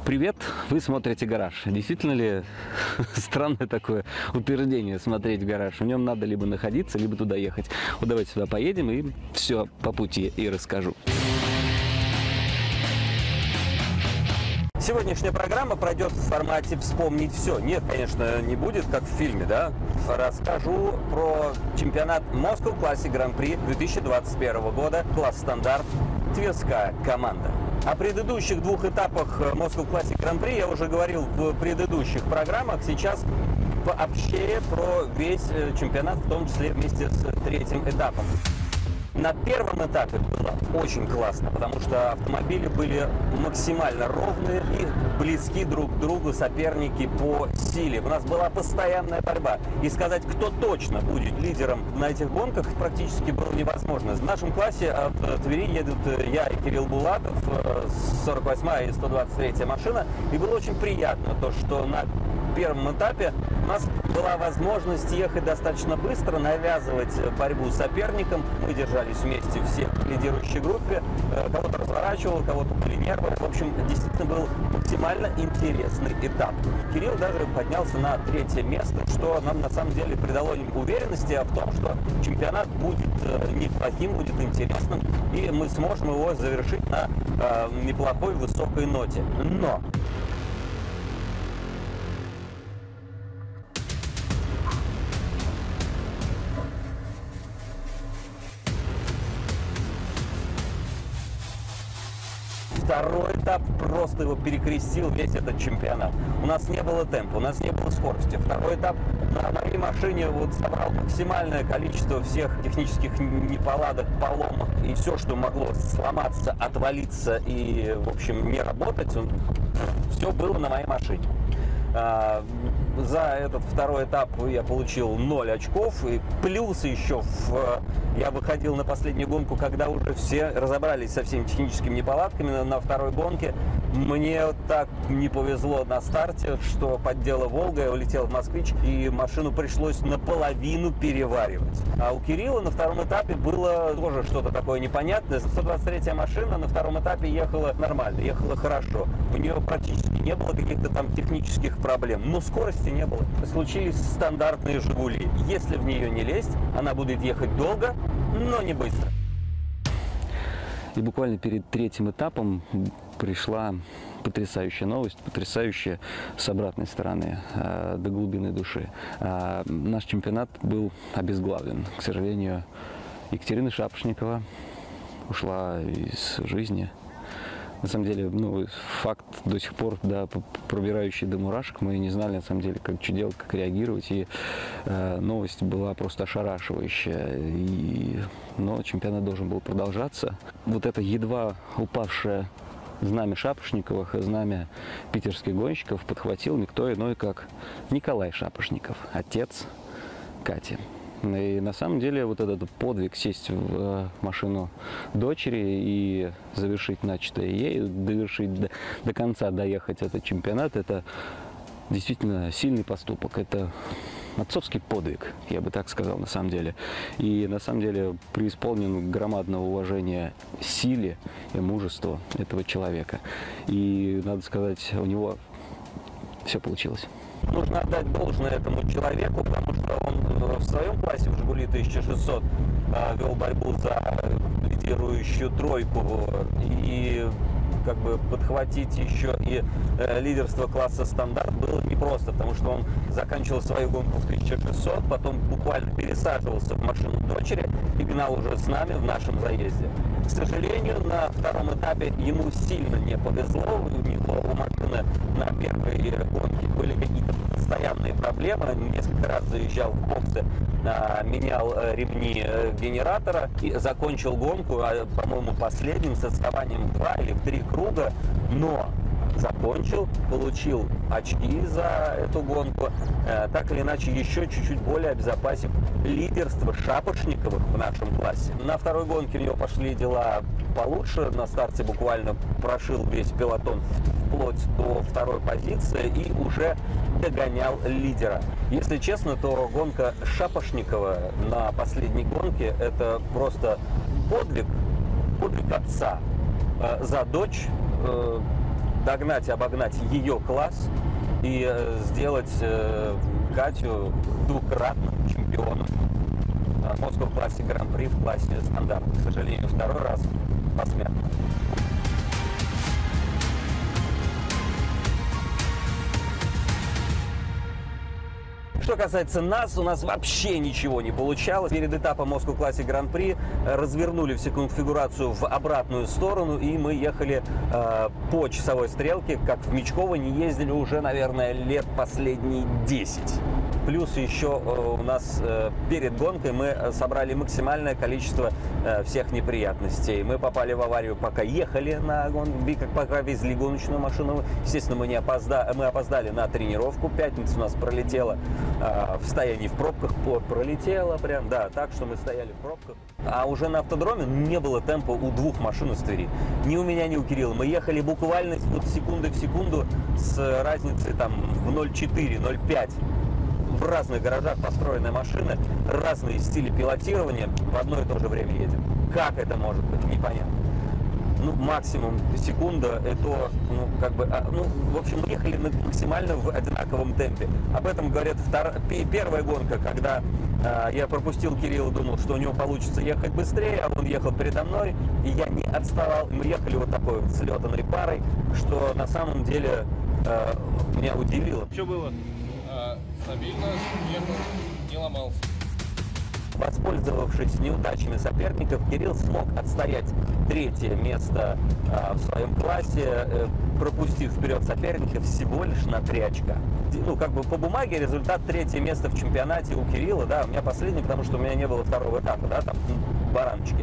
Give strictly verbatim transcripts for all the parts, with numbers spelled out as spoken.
Привет, вы смотрите «Гараж». Действительно ли странное такое утверждение смотреть «Гараж»? В нем надо либо находиться, либо туда ехать. Вот давайте сюда поедем и все по пути и расскажу. Сегодняшняя программа пройдет в формате «Вспомнить все». Нет, конечно, не будет, как в фильме, да? Расскажу про чемпионат Moscow Classic Grand Prix две тысячи двадцать первого года, класс стандарт, Тверская команда. О предыдущих двух этапах Moscow Classic Grand Prix я уже говорил в предыдущих программах. Сейчас пообщее про весь чемпионат, в том числе вместе с третьим этапом. На первом этапе было очень классно, потому что автомобили были максимально ровные и близки друг к другу соперники по силе. У нас была постоянная борьба. И сказать, кто точно будет лидером на этих гонках, практически было невозможно. В нашем классе от Твери едут я и Кирилл Булатов, сорок восьмая и сто двадцать третья машина. И было очень приятно то, что на первом этапе у нас была возможность ехать достаточно быстро, навязывать борьбу с соперником. Мы держались вместе все в лидирующей группе. Кого-то разворачивал, кого-то были нервы. В общем, действительно был максимально интересный этап. Кирилл даже поднялся на третье место, что нам на самом деле придало уверенности в том, что чемпионат будет неплохим, будет интересным, и мы сможем его завершить на неплохой высокой ноте. Но второй этап просто его перекрестил, весь этот чемпионат. У нас не было темпа, у нас не было скорости. Второй этап на моей машине вот собрал максимальное количество всех технических неполадок, поломок и все, что могло сломаться, отвалиться и, в общем, не работать, все было на моей машине. За этот второй этап я получил ноль очков, и плюс еще в, я выходил на последнюю гонку, когда уже все разобрались со всеми техническими неполадками. На, на второй гонке мне так не повезло на старте, что поддела Волга, я улетел в Москвич, и машину пришлось наполовину переваривать. А у Кирилла на втором этапе было тоже что-то такое непонятное. сто двадцать третья машина на втором этапе ехала нормально, ехала хорошо. У нее практически не было каких-то там технических проблем, но скорости не было. Случились стандартные «Жигули». Если в нее не лезть, она будет ехать долго, но не быстро. И буквально перед третьим этапом пришла потрясающая новость, потрясающая с обратной стороны, э, до глубины души. Э, наш чемпионат был обезглавлен. К сожалению, Екатерина Шапошникова ушла из жизни. На самом деле, ну, факт до сих пор, да, пробирающий до мурашек. Мы не знали, на самом деле, как что делать, как реагировать. И э, новость была просто ошарашивающая. И, но чемпионат должен был продолжаться. Вот это едва упавшее знамя Шапошниковых и знамя питерских гонщиков подхватил никто иной, как Николай Шапошников, отец Кати. И на самом деле вот этот подвиг сесть в машину дочери и завершить начатое ей, довершить до, до конца, доехать этот чемпионат, это действительно сильный поступок. Это отцовский подвиг, я бы так сказал, на самом деле. И на самом деле преисполнен громадного уважения силе и мужеству этого человека. И надо сказать, у него все получилось. Нужно отдать должное этому человеку, потому что он в своем классе в «Жигули» тысяча шестьсот вел борьбу за лидирующую тройку, и как бы подхватить еще и э, лидерство класса стандарт было непросто, потому что он заканчивал свою гонку в тысяча шестьсот, потом буквально пересаживался в машину дочери и гнал уже с нами в нашем заезде. К сожалению, на втором этапе ему сильно не повезло. У него у машины на первой гонке были какие-то постоянные проблемы. Несколько раз заезжал в боксы, а, менял ремни генератора и закончил гонку, а, по-моему, последним с отставанием в два или в три круга, но закончил, получил очки за эту гонку, э, так или иначе еще чуть-чуть более обезопасив лидерство Шапошниковых в нашем классе. На второй гонке у него пошли дела получше, на старте буквально прошил весь пелотон вплоть до второй позиции и уже догонял лидера. Если честно, то гонка Шапошникова на последней гонке — это просто подвиг, подвиг отца э, за дочь, э, догнать и обогнать ее класс и э, сделать э, Катю двукратным чемпионом Moscow Classic Гран-при в классе стандарт. К сожалению, второй раз посмертно. Что касается нас, у нас вообще ничего не получалось. Перед этапом Moscow Classic Гран-при развернули всю конфигурацию в обратную сторону, и мы ехали э, по часовой стрелке, как в Мечково не ездили уже, наверное, лет последние десять. Плюс еще э, у нас э, перед гонкой мы собрали максимальное количество э, всех неприятностей. Мы попали в аварию, пока ехали на гонку, пока везли гоночную машину. Естественно, мы, не опозда... мы опоздали на тренировку. Пятница у нас пролетела э, в стоянии в пробках. Пролетела прям, да, так, что мы стояли в пробках. А уже на автодроме не было темпа у двух машин из Твери. Ни у меня, ни у Кирилла. Мы ехали буквально вот секунды в секунду с разницей там в ноль четыре — ноль пять. В разных гаражах построены машины, разные стили пилотирования, в одно и то же время едем. Как это может быть, непонятно. Ну, максимум секунда, это, ну, как бы, ну, в общем, мы ехали максимально в одинаковом темпе. Об этом говорит втор... первая гонка, когда э, я пропустил Кирилла, думал, что у него получится ехать быстрее, а он ехал передо мной, и я не отставал. И мы ехали вот такой вот слетанной парой, что на самом деле э, меня удивило. Что было? А, стабильно, ехал, не ломался. Воспользовавшись неудачами соперников, Кирилл смог отстоять третье место а, в своем классе, э, пропустив вперед соперника всего лишь на три очка. Ну, как бы по бумаге результат третье место в чемпионате у Кирилла, да, у меня последний, потому что у меня не было второго этапа, да, там бараночки.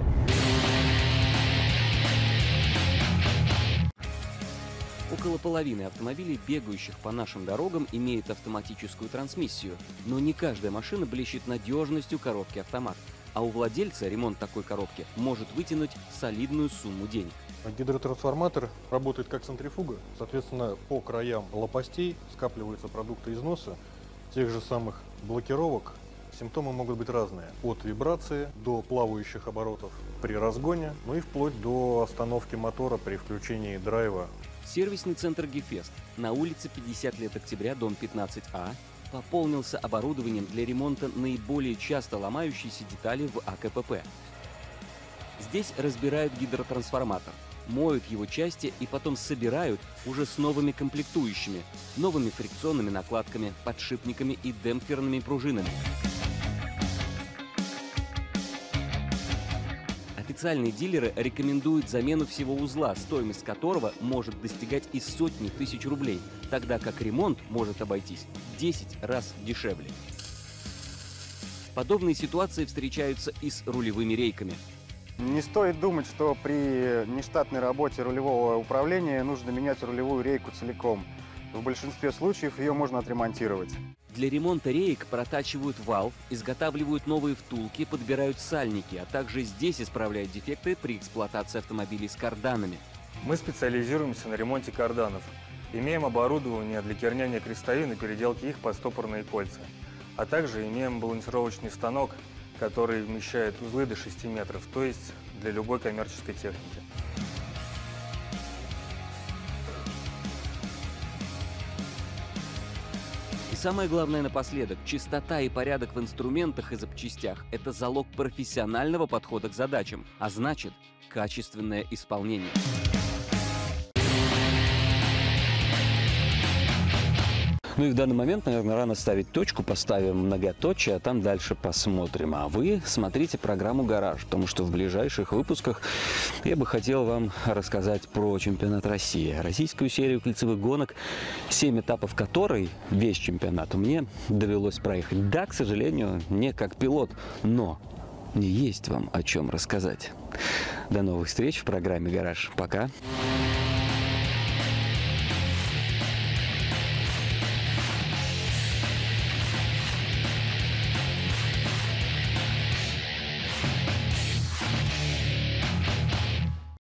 Около половины автомобилей, бегающих по нашим дорогам, имеют автоматическую трансмиссию, но не каждая машина блещет надежностью коробки автомат, а у владельца ремонт такой коробки может вытянуть солидную сумму денег. Гидротрансформатор работает как центрифуга, соответственно, по краям лопастей скапливаются продукты износа тех же самых блокировок. Симптомы могут быть разные, от вибрации до плавающих оборотов при разгоне, ну и вплоть до остановки мотора при включении драйва. Сервисный центр Гефест на улице пятьдесят лет октября, дом пятнадцать А, пополнился оборудованием для ремонта наиболее часто ломающейся детали в АКПП. Здесь разбирают гидротрансформатор, моют его части и потом собирают уже с новыми комплектующими, новыми фрикционными накладками, подшипниками и демпферными пружинами. Официальные дилеры рекомендуют замену всего узла, стоимость которого может достигать и сотни тысяч рублей, тогда как ремонт может обойтись в десять раз дешевле. Подобные ситуации встречаются и с рулевыми рейками. Не стоит думать, что при нештатной работе рулевого управления нужно менять рулевую рейку целиком. В большинстве случаев ее можно отремонтировать. Для ремонта реек протачивают вал, изготавливают новые втулки, подбирают сальники, а также здесь исправляют дефекты при эксплуатации автомобилей с карданами. Мы специализируемся на ремонте карданов. Имеем оборудование для кернения крестовин и переделки их под стопорные кольца. А также имеем балансировочный станок, который вмещает узлы до шести метров, то есть для любой коммерческой техники. И самое главное напоследок, чистота и порядок в инструментах и запчастях – это залог профессионального подхода к задачам, а значит, качественное исполнение. Ну и в данный момент, наверное, рано ставить точку, поставим многоточие, а там дальше посмотрим. А вы смотрите программу «Гараж», потому что в ближайших выпусках я бы хотел вам рассказать про чемпионат России. Российскую серию кольцевых гонок, семь этапов которой, весь чемпионат, мне довелось проехать. Да, к сожалению, не как пилот, но мне есть вам о чем рассказать. До новых встреч в программе «Гараж». Пока!